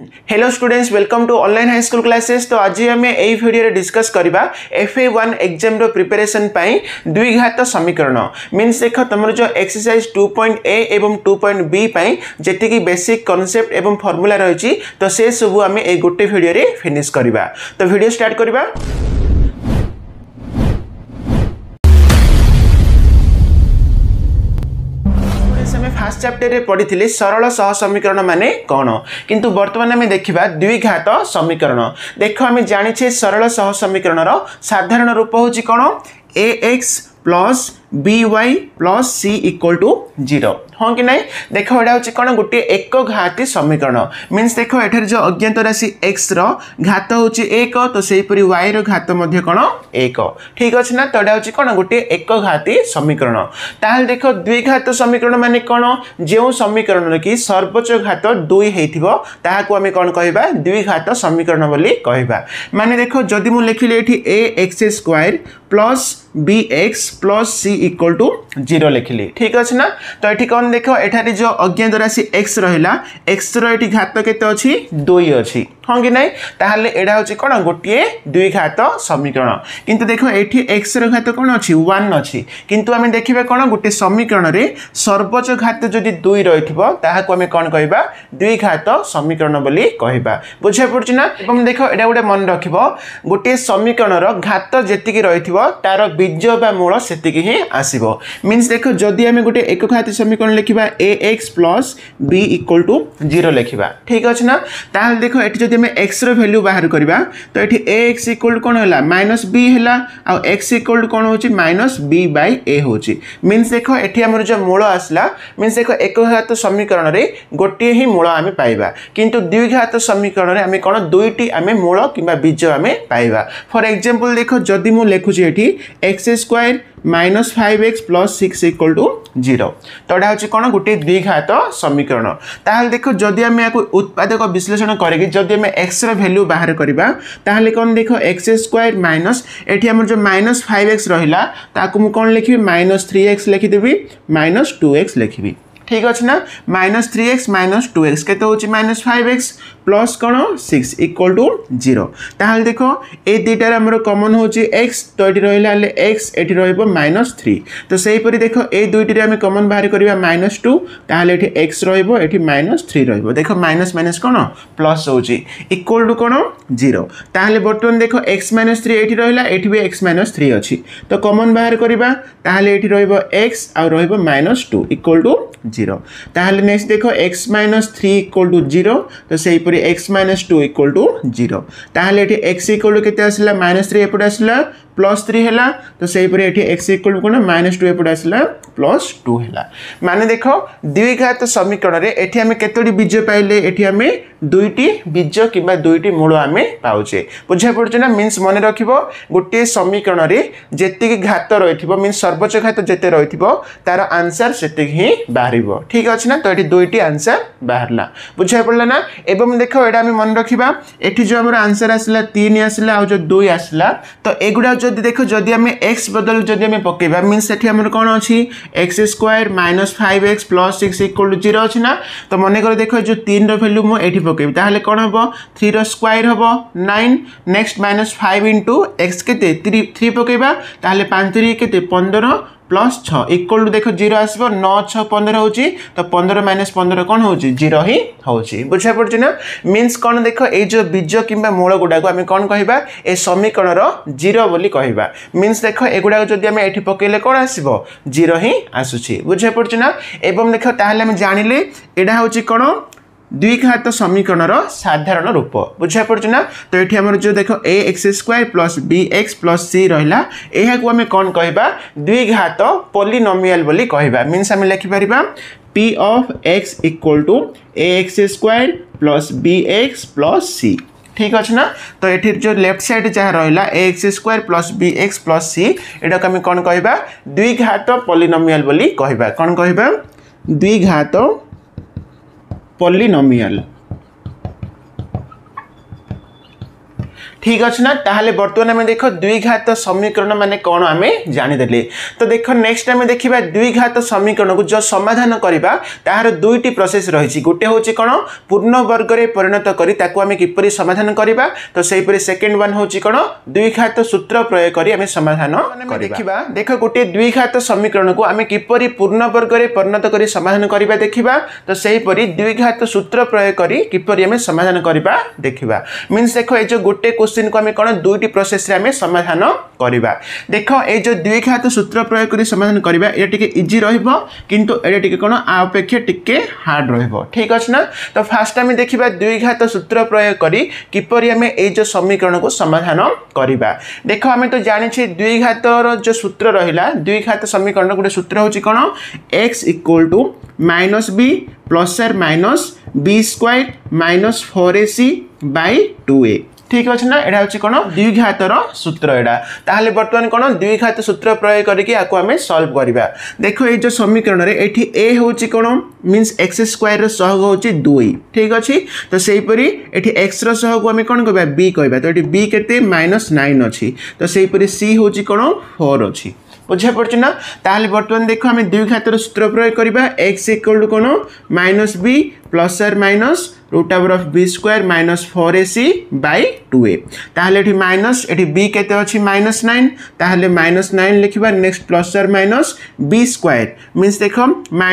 Hello students, welcome to online high school classes. तो आज आम यही वीडियो डिस्कस करवा FA1 एग्जाम रो प्रिपरेशन पाई द्विघात समीकरण मीन्स देख तुम जो एक्सरसाइज 2.A एवं 2.B पाई जेतिकी बेसिक कॉन्सेप्ट एवं फॉर्मूला रही तो से सब आम ए गोटे वीडियो रे फिनिश करवा। तो वीडियो स्टार्ट करवा। फास्ट चैप्टर रे पढ़ी सरल सह समीकरण माने कौन, किंतु वर्तमान आम देखा द्विघात समीकरण। देख आम जाने सरल सह समीकरण साधारण रूप हूँ कौन ax plus by plus c equal to 0 हाँ कि नहीं। देख यहाँ हूँ कौन गोटे एक घाती समीकरण मीन्स देख एठार जो अज्ञात राशि x घात हूँ 1 तो सेहीपरि y घात कौन 1 ठीक अच्छे ना। तो यहाँ हूँ कौन गोटे एक घाती समीकरण। ताहले देख द्विघात समीकरण माने कौन जो समीकरण कि सर्वोच्च घात 2 होइथिबो ताहाकु आमे कौन कहबा द्विघात समीकरण बोली कहबा। माने देख जदि मु लिखिले एठी ax² plus bx plus c equal to 0 लिखिली ठीक अच्छे ना। तो ये कौन देख एठारी जो अज्ञात राशि x रहा x री घात केते अच्छी 2 अच्छी हाँ कि नहीं। ताहले एडा होची कौन गोटे द्विघात समीकरण किंतु देखो एठी x घात कौन अच्छी 1 अच्छी किंतु आमे देखिबा कौन गोटे समीकरण रे सर्वोच्च घात जदि 2 रहिथिबो ताहाकु आमे कौन कहबा द्विघात समीकरण बोली कहबा। बुझा पड़छि ना। एवं देखो एडा गोटे मन रखिबो गोटे समीकरण रो घात जेतिकी रहिथिबो तार बीज बा मूल सेतिकी ही आसीबो। मीन्स देखो जदि आमे गोटे एक घाती समीकरण लिखिबा ax plus b equal to 0 लिखिबा ठीक अछि ना। ताहले देखो एठी जदि आमे x रो वैल्यू बाहर करबा तो एठी ax इक्वल कोन होला माइनस b होला आ x इक्वल कोन होची माइनस b बाय a होची। मीन्स देखो एठी हमर जो मूल आसला मीन्स देखो एक घात समीकरण रे गोटे ही मूल आमे पाइबा किंतु द्विघात समीकरण रे आमे कोन दुईटी आमे मूल किबा बीज आमे पाइबा। फॉर एग्जांपल देखो जदि मु लेखुची एठी x² minus 5x plus 6 equal to 0 तो यहाँ हूँ कौन गोटे द्विघात समीकरण। ताहले देखो जदि आम उत्पादक विश्लेषण करके जदि आम x वैल्यू बाहर करवा ताहले कौन देख x² माइनस एटी आम जो माइनस 5x रहा ताकू मु कौन लिखी माइनस 3x लिखिदेवी माइनस 2x लिखी ठीक अच्छे ना। माइनस 3x माइनस 2x के माइनस 5x प्लस कौन 6 इक्वल टू 0। ताहले देखो ए दुईटार आमर कमन हूँ x तो ये रहा x एटी माइनस 3 तो सेहीपरि देख ए दुईटी आम कमन बाहर करवा माइनस 2 ताहले एटी x रही माइनस 3 देख माइनस माइनस कौन प्लस होची इक्वल टू कौन 0। ताहले बर्तमान देख x माइनस 3 एटी रहा एटी भी x माइनस 3 अच्छी तो कमन बाहर करवा ताहले एटी x आ माइनस 2 इक्वल टू 0। ताहले नेक्स्ट देखो x माइनस 3 इक्वल टू 0 तो सेहीपरि x माइनस 2 इक्वल टू 0। ताहले एठी x इक्वल टू केते आसला माइनस 3 एपटे आसला प्लस 3 हैला तो सेहीपरि एठी x इक्वल टू कोन माइनस 2 एपटे आसला प्लस 2 हैला। माने देखो द्विघात समीकरण रे एठी हमें केतोडी बीज पाइले एठी हमें दुईटी बीज किबा दुईटी मूल हमें पाउचे। बुझा पड़छ ना। मीन्स मन रखिबो गोटे समीकरण रे जेतिकी घात रहिथिबो मीन्स सर्वोच्च घात जेते रहिथिबो तार आंसर सेतिकी ही बाहरिबो ठीक अछि ना। तो एठी दुईटी आंसर बाहरला बुझा पड़ला ना। एवं देखो एडा हमें मन रखिबा एठी जो हमर आंसर आसला 3 आसला आ जो 2 आसला तो एगुडा जदि देखो जदि हमें x बदल जदि हमें पकेबा मीन्स सेठी हमर कोन अछि x² minus 5x plus 6 equal to 0 अछि ना। तो मन कर देखो जो 3 रो वैल्यू मु एठी पकेबी ताहले कोन हबो 3 रो स्क्वायर हबो 9 नेक्स्ट माइनस 5 इंटू x केते 3 पकेबा ताहले 5 3 केते 15 प्लस 6 इक्वल टू देखो 0 आसबो 9 6 15 होची तो 15 माइनस 15 कौन होची 0 ही होची। बुझा पड़छ ना। मीन्स कौन देखो ए जो बीज किंबा मूल गुडा को आमे कौन कहबा ए समीकरण रो 0 बोली कहबा। मीन्स देखो एगुडा जदि आमे एठी पकेले कौन आसीबो 0 ही आसुची। बुझा पड़छ ना। एवं देखो ताहले हम जानिले एडा होची कौन द्विघात समीकरण साधारण रूप। बुझा पड़छ ना। तो ये आम जो देख ax² plus bx plus c रहा यह आम कौन कहबा द्विघात पॉलिनोमियल बोली कहबा। मीन्स आम लिखिपर p of x equal to ax² plus bx plus c ठीक अच्छे ना। तो ये जो लेफ्ट साइड जहाँ रहा ax² plus bx plus c एटा आम कौन कहबा द्विघात पॉलिनोमियल बोली कहबा। कौन कहबा द्विघात पॉलिनोमियल ठीक अच्छे ना ताहले बर्तमान आम देख द्विघात समीकरण माने कौन आम जानीदे। तो देख नेक्स्ट आम देखा द्विघात समीकरण को जो समाधान करवा तार दुईटी प्रोसेस रही गोटे हूँ कौन पूर्ण वर्ग में परिणत करी किपरि समाधान करवा। तो सहीपरि सेकेंड वन हूँ कौन द्विघात सूत्र प्रयोग करी आम समाधान देखा। देख गोटे द्विघात समीकरण को आम किपरि पूर्ण वर्ग में परिणत करी समाधान करवा देखा। तो सहीपरि द्विघात सूत्र प्रयोग करी किपरि आम समाधान करवा देखा। मीन्स देख ये जो गोटे क्वेश्चन को आम कौन दुईटी प्रोसेस रे आम समाधान करवा। देख ये जो द्विघात सूत्र प्रयोग करी समाधान करवा ये टिके इजी रहिबो किंतु ये टिके कौन अपेक्षा टिके हार्ड रहिबो। ठीक अछि ना। तो फास्ट आम देखा द्विघात सूत्र प्रयोग करी किपरि आम ये जो समीकरण को समाधान करवा। देख आम तो जाने द्विघात जो सूत्र रहिला द्विघात समीकरण गोटे सूत्र होची कौन x equal to minus b plus or minus b square minus 4ac by 2a। ठीक अच्छे ना। यहाँ हूँ कौन द्विघातर सूत्र एटा ताहले बर्तमान कौन द्विघात सूत्र प्रयोग करके आपको आम सॉल्व करवा। देखो ये जो समीकरण रे एठी a हूँ कौन मीन्स एक्स स्क्वायर सहग हूँ 2। ठीक अच्छे। तो सहीपरि एठी x सहग आम कौन कहवा b कहवा। तो ये b केते -9 अच्छी। तो सहीपरि c हूँ कौन 4 अच्छी। बुझा पड़छ ना। ताहले बर्तमान देखो आम द्विघातर सूत्र प्रयोग करवा x इक्वल टू कौन minus b plus or minus root over of b square minus 4ac by 2a। ताहले एठी माइनस एठी b केते अछि -9 ताहले -9 लिखिबा next plus or minus b square means देखो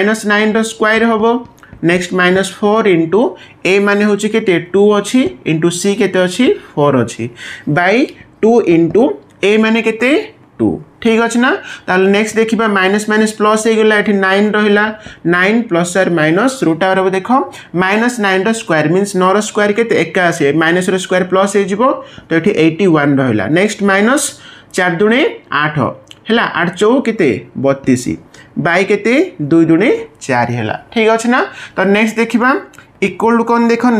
-9 रो स्क्वायर होबो नेक्स्ट -4 इंटू a माने होछि केते 2 अछि इंटू c केते अछि 4 अछि बाय 2 इंटू a माने केते 2। ठीक अच्छे ना। ताहले नेक्स्ट देखिबा माइनस माइनस प्लस हो गला एठी 9 रहिला 9 plus or minus root over देखो -9 रो स्क्वायर मींस 9 रो स्क्वायर केते 81 माइनस रो स्क्वायर प्लस हो जिवो। तो एठी 81 रहिला नेक्स्ट माइनस 4 दुणे 8 हैला 8 चौ केते 32 बाय केते 2 दुणे 4 हैला। ठीक अच्छे ना। तो नेक्स्ट देखिबा इक्वल टू कोन देखो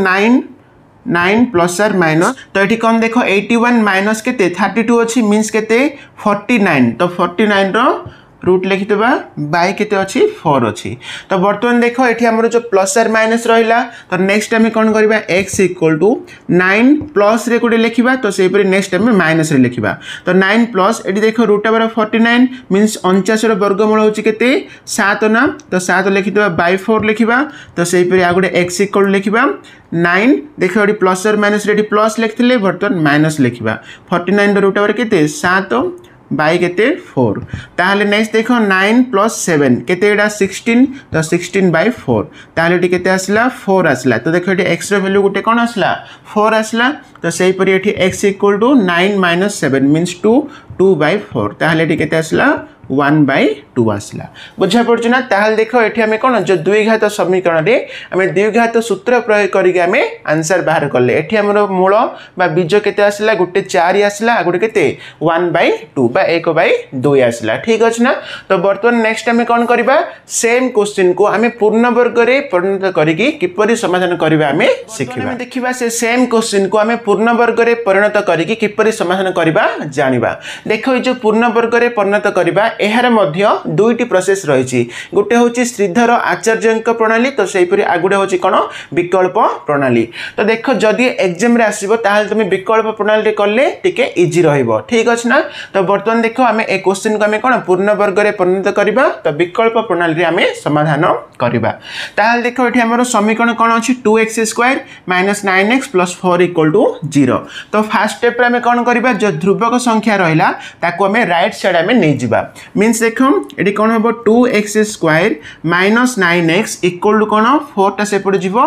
9 प्लस आर माइनस। तो ये कौन देख 81 माइनस के 32 अच्छी मीन्स के 49। तो 49 रो रूट लिखिदेबा बाय केते अछि 4 अछि। तो बर्तमान देखो ये आमर जो प्लस आर माइनस रहिला। तो नेक्स्ट आम कौन करवा x इक्वल टू 9 प्लस रे गोटे लिखा। तो सहीपरि नेक्स्ट आम माइनस रे लिखा। तो 9 प्लस ये देखो रूट ओवर 49 मीन्स 49 वर्गमूल होची केते 7 ना। तो 7 लिखिदेबा बाय 4 लिखा। तो सहीपरि आ गोटे x इक्वल लिखा 9 देखो ये प्लस आर माइनस रे प्लस लिखिले बर्तमान माइनस लिखा 49 रूट ओवर केते 7 बाय केते 4। ताहले नेक्स्ट देखो 9 प्लस 7 केते एडा 16। तो 16 बाय 4 ताहले एटी केते आसला 4 आसला। तो देखो एटी x रो वैल्यू गोटे कोन आसला 4 आसला। तो सही परि एटी x equal to 9 minus 7 means 2 by 4 ताहले एटी केते आसला 1 बाय 2 आसला। बुझा पड़छ ना। ताहले देखो एठी हमें कोन जो द्विघात समीकरण रे हमें द्विघात सूत्र प्रयोग करके हमें आंसर बाहर करले। एठी हमरो मूल बा बीज केते आसला गोटे 4 आसला गोटे केते 1 बाय 2 बा 1 बाय 2 आसला। ठीक अछि ना। तो बर्तमान नेक्स्ट हमें कोन करबा सेम क्वेश्चन को हमें पूर्ण वर्ग रे परिणत करके किपरि समाधान करबा हमें सिखिबा। देखिबा से सेम क्वेश्चन को हमें पूर्ण वर्ग रे परिणत करके किपरि समाधान करबा जानिबा। देखो ये जो पूर्ण वर्ग रे परिणत करबा एहार मध्य दुईटी प्रोसेस रही गोटे हूँ श्रीधर आचार्य प्रणाली। तो सहीपरि आगुड़े हूँ कौन विकल्प प्रणाली। तो देख जदि एग्जाम रे आसीबो ताहले तुम विकल्प प्रणाली रे करले टिके इजी रहइबो। ठीक अछि ना। तो बर्तमान देखो आमे ए क्वेश्चन को आमे कौन पूर्ण वर्ग रे परिणत करबा। तो विकल्प प्रणाली रे आमे समाधान करबा। ताहले देखो एठी हमरो समीकरण कोन अछि 2x square minus 9x plus 4 equal to 0। तो फर्स्ट स्टेप रे आमे कोन करबा जो ध्रुवक संख्या रहिला ताको आमे राइट साइड आमे नै जिबा। मीन्स देखो ये कौन हम 2x square minus 9x equal to कौन 4 टा सेपट जीवो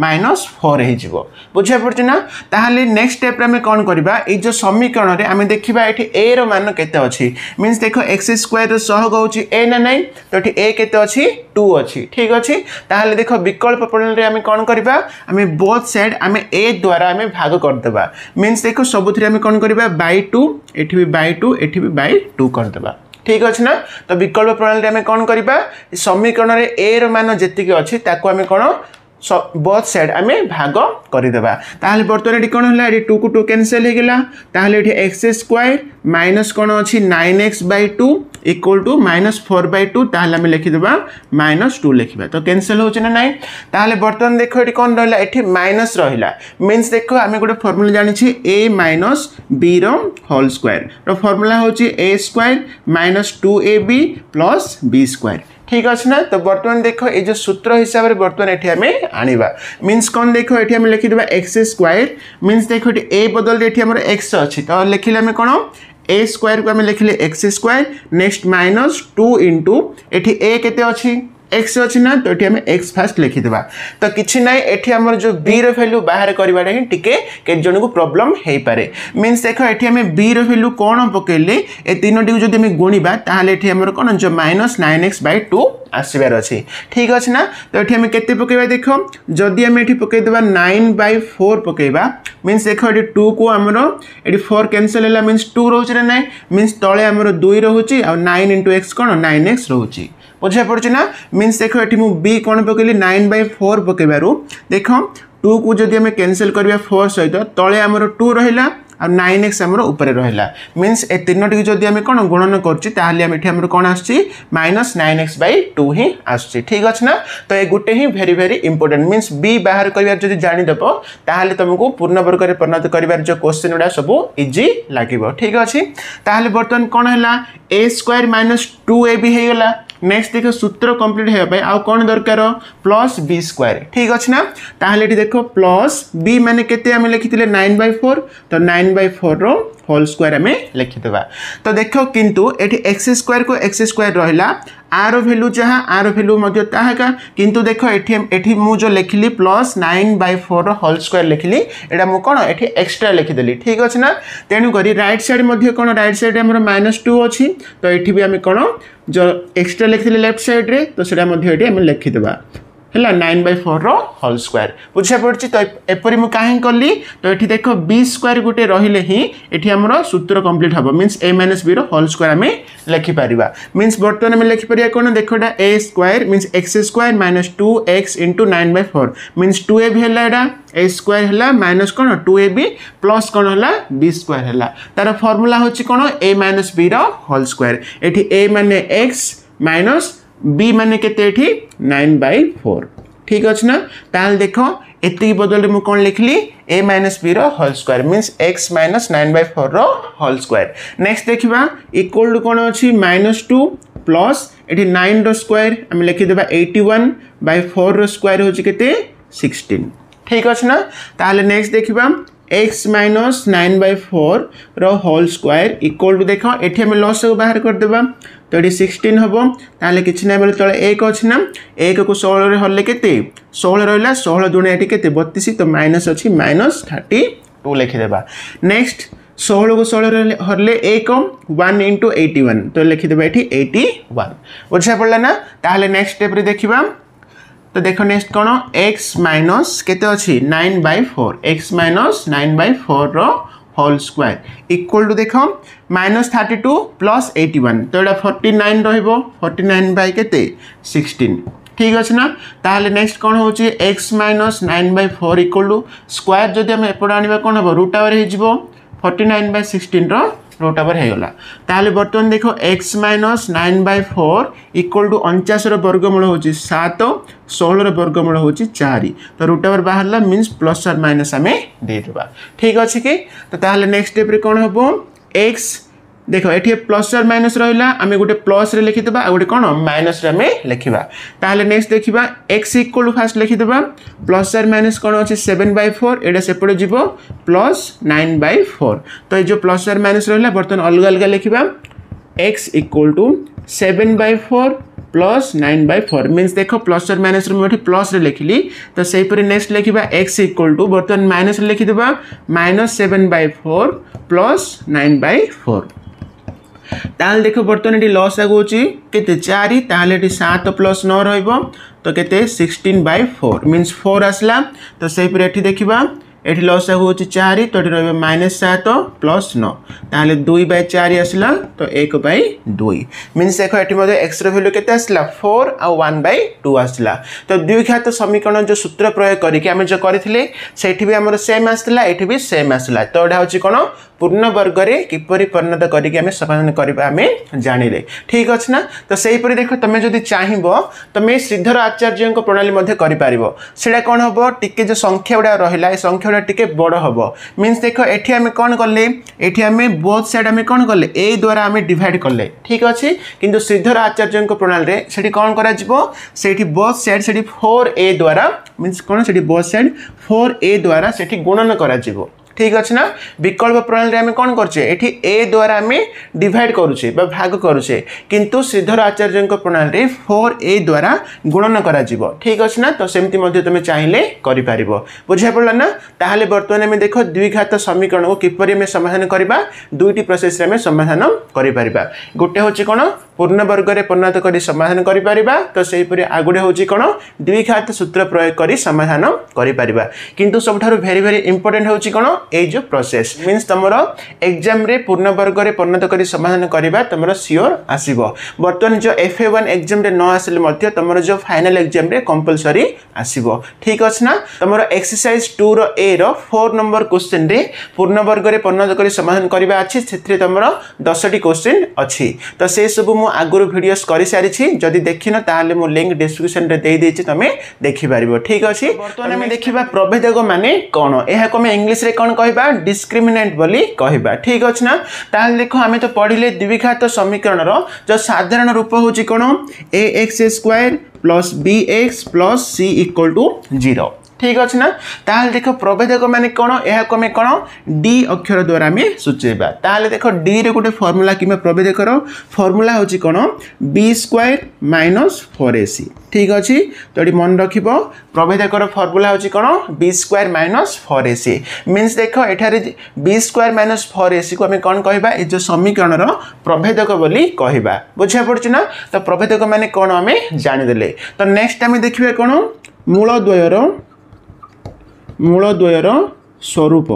-4 हो बुझा पड़छ ना। ताहले नेक्स्ट स्टेप रे हमें कौन करबा ए जो समीकरण रे हमें देखिबा एठी a रो मान केते अछि। मीन्स देखो x स्क्वायर रो सहग होछि a ना नहीं। तो एठी a केते अछि 2 अछि। ठीक अछि। ताहले देखो विकल्प प्रणाली रे हमें कौन करबा हमें बोथ साइड हमें a द्वारा हमें भाग कर देबा। मीन्स देखो सबुथरे हमें कौन करबा /2 एठी भी /2 एठी भी /2 कर देबा। ठीक अच्छे ना। तो विकल्प प्रणाली आम कौन करबा समीकरण रे a रो मान जेतिक अछि ताको आम कौन बोथ साइड आम भाग करदेबा ताहले बर्तमान ये कौन है 2 को 2 कैंसल हो गला ताहले ये एक्स स्क्वायर माइनस कौन अच्छी 9x/2 इक्वल टू -4/2 ताहले आम लिखिदेबा -2 लिखा तो कैंसल हो ना नाई ताहले बर्तमान देख ये कौन रहा ये माइनस रहा मीन्स देख आम गोटे फर्मूला जानी a - b whole square formula हूँ a² - 2ab + b²। ठीक अच्छे ना तो बर्तमान देख ये जो सूत्र हिसाब से बर्तमान ये आम आनिबा मीन्स कौन देख ये आम लिखिदेबा x² मीन्स देख ए बदल ये आम x अच्छी तो लिखिले आम कौन a² को आम लिखिले x² नेक्स्ट -2 इंटू ये a केते अच्छी x अच्छी ना तो ये आम x फास्ट लिखिदेबा तो किसी ना ये आम जो b वैल्यू बाहर करवा ही टिके के जन को प्रॉब्लम हो पारे मीन्स देख ये आम b वैल्यू कौन पकेले ए तीनोटी जो आम गुणा ताहले ये आम कौन जो -9x/2 आसबार अच्छी। ठीक अच्छे ना तो ये आम के पकेबा देख जदि आम ये पकईदेवा 9/4 पकेबा मीन्स देख ये 2 को आमर ये 4 कैंसल है मीन्स 2 रोचे ना ना मीन्स तले आमर 2 रोचे आ 9 × x कौन 9x रोचे बुझा पड़े ना मीन्स देख ये मुझे बी कौन पकईली 9/4 पकेबारू देख 2 को जदि आम कैंसल करवा 4 सहित तले आमर 2 रहा आ 9x आमर ऊपर रहा मीन्स ए तीनोटी जदि आम कौन गुणन कर कौन आस -9x/2 ही आस। ठीक अच्छे ना तो ये गोटे ही भेरी भेरी इंपोर्टेंट मीन्स बी बाहर कर जानीदेव ताहले तुमको पूर्ण वर्ग में परिणत कर जो क्वेश्चन गुड़ा सब इजी लगे। ठीक अच्छे ताहले बर्तमान कौन है a² - 2ab होगला नेक्स्ट देख सूत्र कंप्लीट होगा आउ कौन दरकार +b²। ठीक अच्छे ना ताहले देख प्लस b माने केते आम लिखी 9/4 तो 9/4 होल स्क्वायर आम लिखिदेबा तो देख किंतु ये x² को x² रहा आर भैल्यू जहाँ आर भैल्यू का किंतु देख ये मुझे लिखिली +9/4 होल स्क्वायर लिखिली यहाँ मुझे कौन ये एक्सट्रा लिखिदेली। ठीक अच्छे ना तेणुक राइट साइड कौन राइट साइड आम -2 अच्छी तो ये भी आम कौन जो एक्सट्रा लिखी लेफ्ट साइड रे तो सीटा लिखिदेबा है 9/4 होल स्क्वायर बुझा पड़ी तो एपरी मुझे कहीं कली तो ये देख b² गोटे रही ही ये आम सूत्र कंप्लीट हम means a - b whole square आम लिखिपर मीन्स बर्तमान आम लिखिपर कौन देख a² means x² - 2x × 9/4 means 2ab है a² है माइनस कौन 2ab प्लस कौन है b² है तार फर्मूला हूँ कौन a - b होल स्क्वायर ये a माने x माइनस b माने केते 9/4। ठीक अच्छे ना ताल देख एति बदल में कौन लिखली a - b whole square means x - 9/4 whole square next देखा इक्वल टू कौन अच्छी -2 प्लस ये 9 स्क्वायर आम लिखिदेबा 81/4 स्क्वायर हूँ के 16। ठीक अच्छे ना ताहले नेक्स्ट देखा x - 9/4 whole square equal to देख ये आम लस को बाहर करदेबा तो ये 16 हम ताहले किसी ना बेले तले 1 अच्छी ना 1 को 16 हरले के 16 रहा 16 दुणे ये 32 तो माइनस अच्छी -32 लिखिदेबा नेक्स्ट 16 को 16 हरले 1 1 × 81 तो लिखिदेबा ये 81 बुझा पड़ा ना ताहले नेक्स्ट स्टेप रे देखिबा तो देख नेक्स्ट कौन x माइनस केते अच्छी 9/4 x - 9/4 whole square equal to देख -32 + 81 तो ये 49 रहिबो 49/केते 16। ठीक अच्छे ना ताहले नेक्स्ट कौन हो x - 9/4 इक्वल टू स्क्वायर जदि आम एपट आनिबा कौन हम √ओवर हो 49/16 √ओवर होगला ताहले बर्तमान देख x - 9/4 इक्वल टू 49 वर्गमूल हूँ 7 16 वर्गमूल हूँ 4 तो √ओवर बाहर मीन्स प्लस और माइनस आम देदेबा। ठीक अच्छे कि तो ताहले नेक्स्ट स्टेप रे कौन हम x देख ये प्लस और माइनस रहा आम गोटे प्लस रे लिखिदेबा आ गोटे कौन माइनस रे आम लिखा ताहले नेक्स्ट देखा x इक्वल टू फास्ट लिखिदेबा प्लस और माइनस कौन अच्छे 7/4 एटा सेपटे जीव +9/4 तो ये जो प्लस और माइनस रहा बर्तमान अलग अलग लिखा x इक्वल टू 7/4 + 9/4 मीन्स देख प्लस और माइनस मुझे प्लस रे लिखिली तो सहीपरि नेक्स्ट लिखा x इक्वल टू बर्तमान माइनस लिखिदेबा -7/4 + 9/4 ताल देख बर्तमान ये लस आगुची केते 4 ताल 7 + 9 रहिबो तो केते 16/4 मीन्स 4 आसला तो सहीपरि देखा एठी लसागु होची 4 तो एठी रहबे -7 + 9 ताले 2/4 आसला तो 1/2 मींस देखो एठी मध्ये x रो वैल्यू केते आसला 4 आ 1/2 आसला तो द्विघात समीकरण जो सूत्र प्रयोग करी कि हम जो करथिले सेठी भी हमर सेम आसला एठी भी सेम आसला तो एडा होची कोन पूर्ण वर्ग रे किपरि परिणत करी कि हम समाधान करबा हम जानिले ठीक अछि ना तो सेही परि देखो तमे जदी चाहिबो तमे श्रीधर आचार्य को प्रणाली मध्ये करि पारिबो सेडा कोन हबो टिके जो संख्या उडा रहिला ए संख्या उडा टिके बड़ हबो मींस देखो एठी हम कोन करले एठी हम बोथ साइड हम कोन करले ए द्वारा हम डिवाइड करले ठीक अछि किंतु श्रीधर आचार्य को प्रणाली रे सेठी कोन करा जिवो सेठी बोथ साइड सेठी 4a द्वारा मींस कोन सेठी बोथ साइड 4a द्वारा सेठी गुणन करा जिवो ठीक अछि ना विकल्प प्रणाली रे हम कोन करछे एठी a द्वारा हम डिवाइड करूछे बा भाग करूछे किंतु श्रीधर आचार्य को प्रणाली रे 4a द्वारा गुणन करा जिवो ठीक अछि ना तो सेमति मध्ये तमे चाहिले करि पारिबो बुझा पड़ला ना ताहाले वर्तमान हम देखो द्विघात समीकरण को किपरि हम समाधान करबा दुईटी प्रोसेस रे हम समाधान करि पारिबा गोटे होची कोन पूर्ण वर्ग रे परिणत करी समाधान करि पारिबा तो सेही परि आगुडे होची कोन द्विघात सूत्र प्रयोग करी समाधान करि पारिबा किंतु सबठारु वेरी वेरी इंपोर्टेंट होची कोन ए जो प्रोसेस मींस तमरो एग्जाम रे पूर्ण वर्ग रे परिणत करी समाधान करबा तमरो सियोर आसीबो वर्तमान जो FA1 एग्जाम रे न आसले मध्ये तमरो जो फाइनल एग्जाम रे कंपलसरी आसीबो ठीक अछि ना तमरो एक्सरसाइज 2 रो ए रो 4 नंबर क्वेश्चन रे पूर्ण वर्ग रे परिणत करी समाधान करबा अछि सेथरे तमरो 10 टी क्वेश्चन अछि तो से सब मु आगुर वीडियोस करि सारि छी जदी देखिनो ताले मु लिंक डिस्क्रिप्शन रे देई देछि तमे देखि पारिबो ठीक अछि वर्तमान हम देखिबा प्रभेदक माने कोन एहा को मैं इंग्लिश रे कोन कहबा डिस्क्रिमिनेंट बोली कहबा ठीक अछि ना ताल देखो हमें तो पढिले द्विघात समीकरण रो जो साधारण रूप होची कोन ax² + bx + c = 0 ठीक अछि ना ताल देखो प्रभेदक माने कोन एहा को मैं कोन d अक्षर द्वारा हमें सूचेबा ताल देखो d रे गोटे फार्मूला कि मैं प्रभेदक रो फार्मूला होची कोन b² - 4ac ठीक अछि तो एडी मन रखिबो प्रभेदक रो फार्मूला होची कोन b² - 4ac मींस देखो एठारे b² - 4ac को हमें कोन कहबा ए जो समीकरण रो प्रभेदक बोली कहबा बुझा पड़छि ना तो प्रभेदक माने कोन हमें जानि देले तो नेक्स्ट हमें देखिबे कोन मूल द्वयर स्वरूप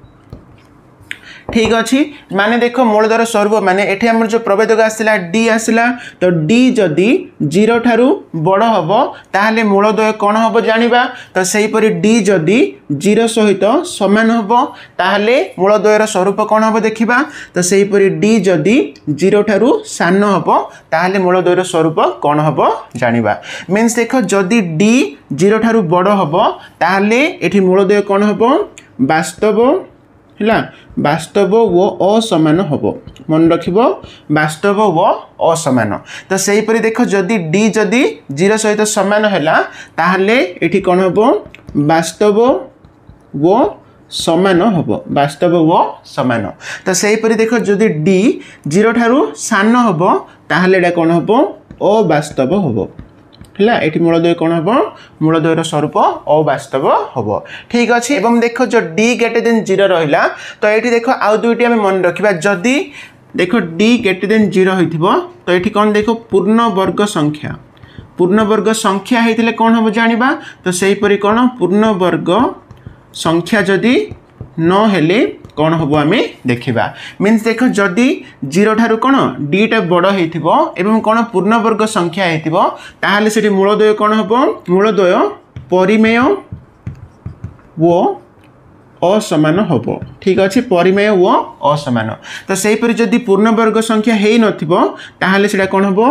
ठीक अछि माने देखो मूलधर स्वरूप माने एठी हमर जो प्रभेदक आसिला d आसिला तो d जदी 0 ठारू बड़ हबो ताहाले मूलद्वय कोन हबो जानिबा तो सेही परि d जदी 0 सहित समान हबो ताहाले मूलद्वयर स्वरूप कोन हबो देखिबा तो सेही परि d जदी 0 ठारू सान हबो ताहाले मूलद्वयर स्वरूप कोन हबो जानिबा मींस देखो जदी d 0 ठारू बड़ हबो ताहाले एठी मूलद्वय कोन हबो वास्तव हला वास्तव व असमान हबो मन रखिबो वास्तव व असमान तो सेही परि देखो जदी d जदी 0 सहित समान हैला ताहाले एठी कोन हबो वास्तव व समान हबो वास्तव व समान तो सेही परि देखो जदी d 0 ठारू सान हबो ताहाले एडा कोन हबो अवास्तव हबो हला एठी मूलद्वय कोन हबो मूलद्वयर स्वरूप अवास्तव हबो ठीक अछि एवं देखो जो d ग्रेटर देन 0 रहिला तो एठी देखो आउ दुईटी हम मन रखिबा जदी देखो d ग्रेटर देन 0 होइथिबो तो एठी कोन देखो पूर्ण वर्ग संख्या हेतिले कोन हबो जानिबा तो सेही परि कोन पूर्ण वर्ग संख्या जदी न हेले कोन हबो हमें देखिबा मींस देखो जदी 0 ठारू कोन d टा बड़ हेतिबो एवं कोन पूर्ण वर्ग संख्या हेतिबो ताहाले सेठी मूलद्वय कोन हबो मूलद्वय परिमेय व असमान हबो ठीक अछि परिमेय व असमान तो सेही परि जदी पूर्ण वर्ग संख्या हेई नथिबो ताहाले सेटा कोन हबो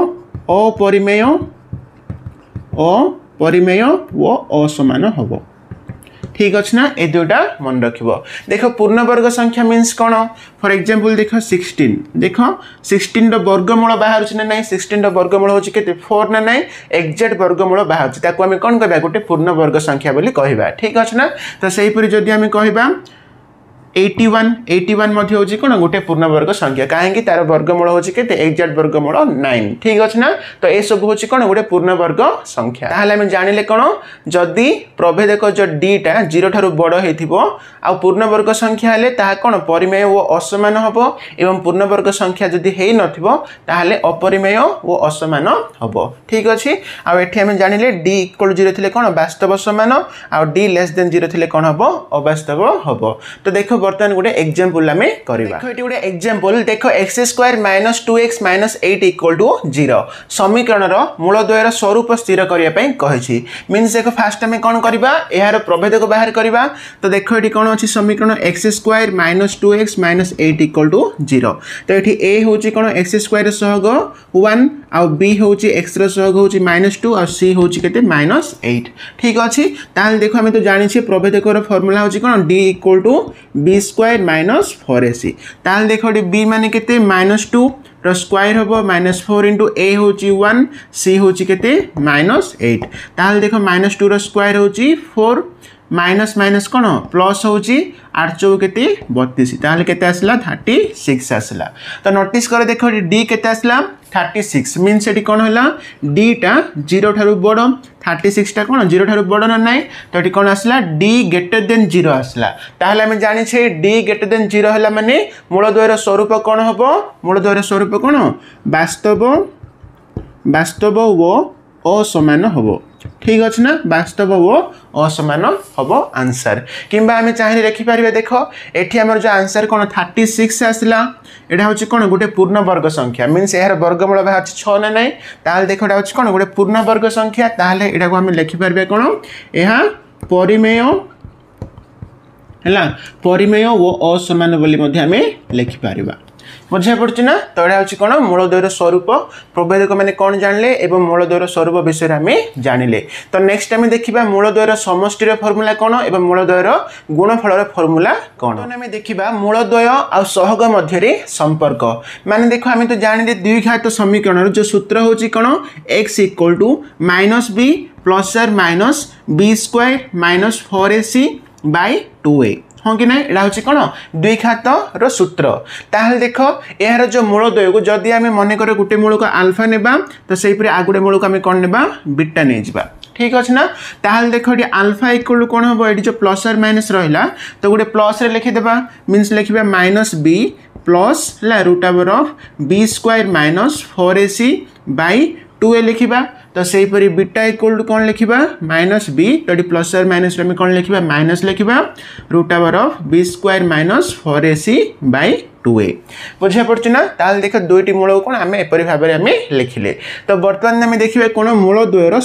अपरिमेय व असमान हबो ठीक अछि ना ए दुटा मन रखिबो देखो पूर्ण वर्ग संख्या मींस कोन फॉर एग्जांपल देखो 16 देखो 16 रो वर्गमूल बाहर छि ना नै 16 रो वर्गमूल होछि केते 4 ना नै एग्जैक्ट वर्गमूल बाहर छि ताको हम कोन कहबा गोटे पूर्ण वर्ग संख्या बोली कहबा ठीक अछि ना तो सेही परि जदी हम कहबा 81 मध्ये होची कोन गोटे पूर्णवर्ग संख्या काहेकि तार वर्गमूल होची केते एक्जेक्ट वर्गमूल 9 ठीक अछि ना तो ए सब होची कोन गोटे पूर्णवर्ग संख्या ताहाले हम जानिले कोन जदी प्रभेदक जो d टा 0 ठारू बड़ हेथिबो आ पूर्णवर्ग संख्या हेले ता कोन परिमेय ओ असमान हबो एवं पूर्णवर्ग संख्या जदी हेइ नथिबो ताहाले अपरिमेय ओ असमान हबो ठीक अछि आ एठी हम जानिले d = 0 थिले कोन वास्तव समान आ d < 0 थिले कोन हबो अवास्तव हबो तो देखो बर्तमान गोटे एग्जांपल आमे करबा देखो एटी गोटे एग्जांपल देखो x² - 2x - 8 = 0 समीकरण रो मूलद्वयर स्वरूप स्थिर करिया पई कहिछि मींस देखो फास्ट हमें कोन करबा एहार प्रभेद को बाहर करबा तो देखो एटी कोन अछि समीकरण x² - 2x - 8 = 0 तो एटी a होछि कोन x² सहग 1 आ b होछि x रो सहग होछि -2 आ c होछि केते -8 ठीक अछि ताल देखो हमें तो जानि छी प्रभेदक रो फार्मूला होछि कोन d = b² - 4ac ताल देखो b माने केते -2 रो स्क्वायर होबो -4 * a होची 1 c होची केते -8 ताल देखो -2 रो स्क्वायर होची 4 माइनस कोन प्लस होची 8 4 केते 32 ताल केते आसला 36 आसला तो नोटिस कर देखो d केते आसला 36 मींस एटी कोन होला d टा 0 ठारू बड़ 36 टा कोन 0 ठारू बड़ न नाही तो एटी कोन आसला d > 0 आसला ताहले हम जानि छे d > 0 होला माने मूलद्वयर स्वरूप कोन हबो मूलद्वयर स्वरूप कोन वास्तव वो असमान हबो ठीक अछि ना वास्तव वो असमान हबो आंसर किंबा हमें चाहिए लिखि पारिबे देखो एठी हमर जो आंसर कोन 36 आसला एटा होची कोन गोटे पूर्ण वर्ग संख्या मींस एहर वर्गमूल बा 6 ना नाही ताल देखो एटा होची कोन गोटे पूर्ण वर्ग संख्या ताले एटा को हम लिखि पारिबे कोन एहा परिमेय हला परिमेय वो असमान बोली मध्ये हमें लिखि पारिबा बुझे पड़छ ना तो एटा होची कोन मूलद्वयर स्वरूप प्रभेदक माने कोन जानले एवं मूलद्वयर स्वरूप विषय हमें जानिले तो नेक्स्ट टाइम देखिबा मूलद्वयर समष्टि रो फार्मूला कोन एवं मूलद्वयर गुणफल रो फार्मूला कोन तो हमें देखिबा मूलद्वय आ सहग मध्य रे संपर्क माने देखो हमें तो जानिले द्विघात समीकरण रो जो सूत्र होची कोन x = -b ± b² - 4ac / 2a हाँ कि ना एटा होची कोन द्विघात रो सूत्र ताहले देखो एहार जो मूलद्वय को जदी हमें मने करे गुटे मूल को अल्फा नेबा तो सेही परे आगुडे मूल को हमें कोन नेबा बीटा नै जिबा ठीक अछि ना ताहले देखो एटी अल्फा = कोन हबो एटी जो प्लस और माइनस रहिला तो गुटे प्लस रे लिखि देबा मींस लिखिबा -b प्लस ला √b² - 4ac / 2a लिखिबा तो सेही परी बीटा = कोन लिखिबा -b तो प्लस और माइनस रे हम कोन लिखिबा माइनस लिखिबा √b² - 4ac / 2a बुझा पड़छ ना ताल देखो दुईटी मूल को कोन हमें एपरि भाबरे हमें लिखिले तो वर्तमान हमें देखिबा कोन मूलद्वयर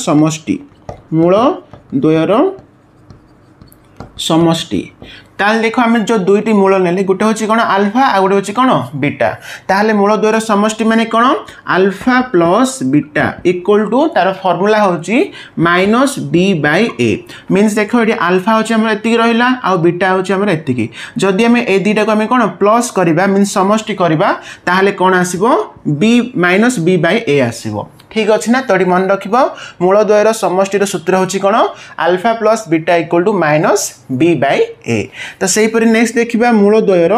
समष्टि ताल देखो हमें जो दुईटी मूल नेले गुटे होची कोन अल्फा आ गुटे होची कोन बीटा ताले मूलद्वयर समष्टि माने कोन अल्फा प्लस बीटा = तार फार्मूला होची -b/a मींस देखो एटी अल्फा होची हमर एतिकी रहिला आ बीटा होची हमर एतिकी जदी हमें ए दुईटा को हमें कोन प्लस करबा मींस समष्टि करबा ताले कोन आसीबो b/a आसीबो ठीक अछि ना तोडी मन रखिबो मूलद्वयर समष्टिर सूत्र होची कोन अल्फा प्लस बीटा = -b/a तो सेही परि नेक्स्ट देखिबा मूलद्वयर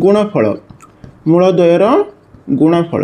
गुणफल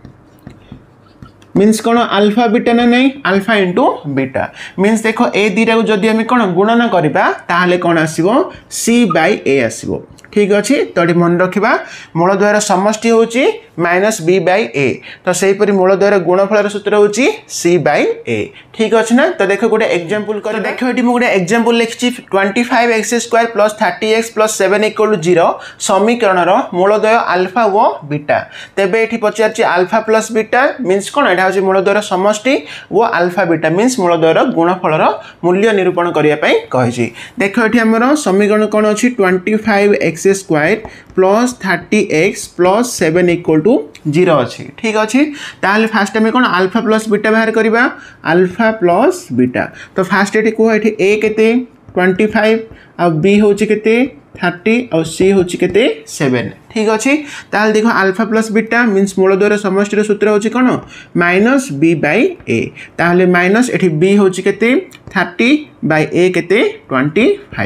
मींस कोन अल्फा बीटा ना नहीं अल्फा * बीटा मींस देखो ए दुईटा को जदी हमें कोन गुणन करबा ताले कोन आसीबो c/a आसीबो ठीक अछि तोडी मन रखिबा मूलद्वयर समष्टि होची -b/a तो सेही परि मूलद्वयर गुणफल सूत्र होची c/a ठीक अछि ना तो देखो गोटे एग्जांपल कर देखो एटी मु गोटे एग्जांपल लिखछि 25x² + 30x + 7 = 0 समीकरण रो मूलद्वय अल्फा व बीटा तेबे एठी पचारछि अल्फा प्लस बीटा मींस कोन एटा होची मूलद्वयर समष्टि व अल्फा बीटा मींस मूलद्वयर गुणफल रो मूल्य निरूपण करिया पई कहिछि देखो एठी हमरो समीकरण कोन अछि 25x² + 30x + 7 = 0 अछि ठीक अछि ताले फास्ट हमें कोन अल्फा प्लस बीटा बाहर करबा अल्फा प्लस बीटा तो फास्ट एठी को एठी a केते 25 आ b होची केते 30 और c होची केते 7 ठीक अछि ताल देखो अल्फा प्लस बीटा मींस मूलद्वयर समष्टिर सूत्र होची कोन -b/a ताले माइनस एठी b होची केते 30 / a केते 25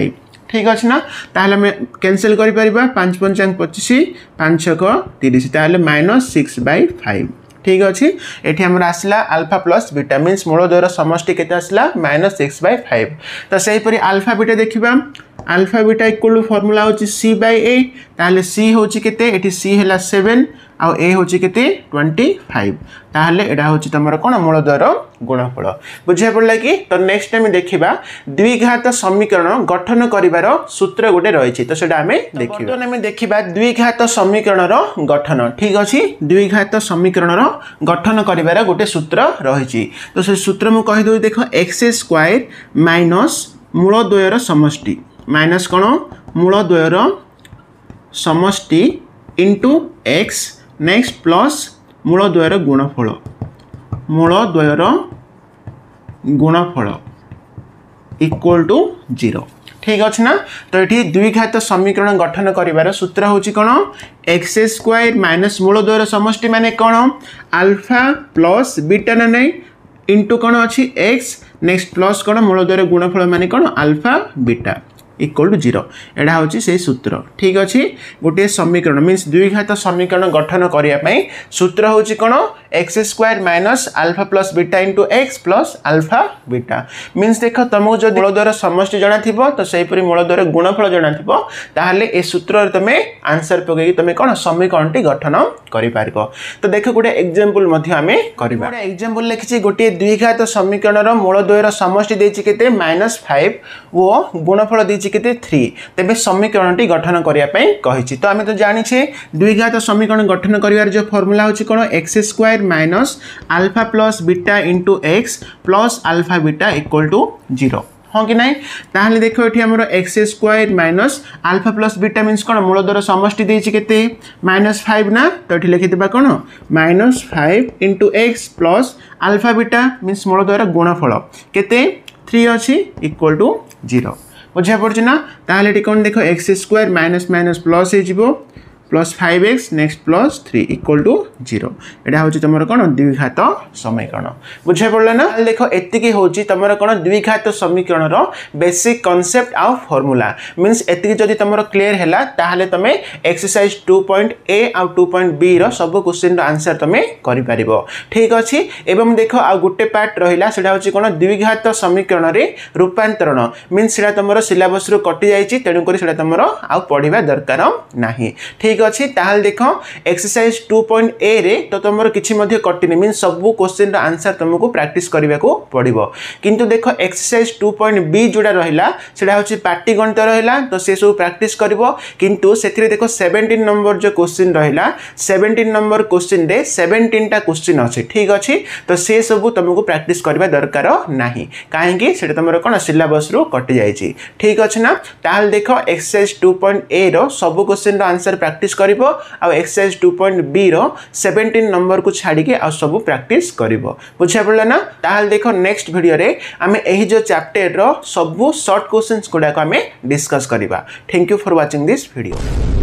ठीक अच्छे ना ताहले मैं कैंसिल कर परिबा 5 पंचांग 25 5 छक 30 ताहले -6/5 ठीक अच्छे ये आमर आसला अल्फा प्लस बीटा मीन्स मूल द्वयर समष्टि केते आसला -6/5 तो सेहीपरि अल्फा बीटा देखिबा alpha beta equal to formula होची c/8 ताहले c होची केते एठी c हैला 7 आ a होची केते 25 ताहले एडा होची तमरो कोन मूल द्वयर गुणफल बुझिया पड़ला कि तो नेक्स्ट टाइम देखिबा द्विघात समीकरण गठन करिवार सूत्र गोटे रहिछि तो सेटा हमें देखिबा तो हमें देखिबा द्विघात समीकरणर गठन ठीक अछि द्विघात समीकरणर गठन करिवार गोटे सूत्र रहिछि तो से सूत्र मु कहि दउ देखो x² माइनस मूल द्वयर समष्टि माइनस कोन मूल द्वयर समष्टि इंटू x नेक्स्ट प्लस मूल द्वयर गुणफल इक्वल टू 0 ठीक अच्छे ना तो ये द्विघात समीकरण गठन करिवार सूत्र होची कोन x² माइनस मूल द्वयर समष्टि माने कोन अल्फा प्लस बीटा ना नहीं इंटू कोन अछि x नेक्स्ट प्लस कोन मूल द्वयर गुणफल माने कोन अल्फा बीटा इक्वल टू 0 एडा होची से सूत्र ठीक अछि गोटे समीकरण मीन्स द्विघात समीकरण गठन करिया पई सूत्र होची कोन x² minus alpha plus beta into x plus alpha beta means देखो तुमको जो मूल द्वयर समष्टि जणा थिबो तो सेहीपरि मूल द्वयर गुणफल जणा थिबो ताहले ए सूत्र रे तमे आंसर पगै तमे कोन समीकरण टी गठन करि पारबो तो देखो गोटे एग्जांपल मध्ये हमें करबा गोटे एग्जांपल लिखिछि गोटे द्विघात समीकरण रो मूल द्वयर समष्टि देछि केते -5 वो गुणफल देछि केते 3 तेबे समीकरण टी गठन करिया पई कहिछि तो हमें तो जानि छे द्विघात समीकरण गठन करिवार जो फार्मूला होछि कोन x² minus alpha plus beta into x plus alpha beta equal to 0 हाँ कि नहीं ताहले देखो ये हमर x² minus alpha plus beta means कोन मूल द्वयर समष्टि देछि केते -5 ना तो एठी लिखि देबा कोन -5 into x plus alpha beta means मूल द्वयर गुणफल केते 3 अछि इक्वल टू 0 बुझा पड़छ ना ताहले एठी कोन देखो x² माइनस माइनस प्लस हे जिवो plus 5x next plus 3 equal to 0 एटा होची तमर कोन द्विघात समीकरण बुझा पड़ला ना देखो एतिकी होची तमर कोन द्विघात समीकरण रो बेसिक कांसेप्ट आ फार्मूला मींस एतिकी जदी तमर क्लियर हैला ताहले तमे एक्सरसाइज 2.a आ 2.b रो सब क्वेश्चन रो आंसर तमे करि परिबो ठीक अछि एवं देखो आ गुटे पार्ट रहिला सेटा होची कोन द्विघात समीकरण रे रूपांतरण मींस सेटा तमर सिलेबस रो कटि जाईची तेनु करी सेटा तमर आ पढिबा दरकार नाही ठीक अच्छी ताहल देख एक्सरसाइज 2.a रे तो तुम किसी कटिनी मीन सब क्वेश्चन आंसर तुमको प्रैक्टिस करने को पड़ो किंतु देख एक्सरसाइज 2.b जोड़ा रहा से पार्टी गणित रहा तो सी सब प्रैक्टिस कर किंतु से देख 17 नंबर जो क्वेश्चन रहा 17 नंबर क्वेश्चन रे 17 टा क्वेश्चन अच्छे ठीक अच्छे तो सी सब तुमको प्रैक्टिस करने दरकार ना कहीं तुम कौन सिलेबस रु कटि जाइए ठीक अच्छे ना ताहल देख एक्सरसाइज 2.a रो सब क्वेश्चन आंसर प्रैक्टिस करिवो आ एक्सरसाइज 2.b रो 17 नंबर को छाड़ी के आ सब प्रैक्टिस करिवो बुझा पड़ला ना ताहल देखो नेक्स्ट वीडियो रे हमें एही जो चैप्टर रो सब शॉर्ट क्वेश्चंस कोडा को हमें डिस्कस करिबा thank you for watching this video.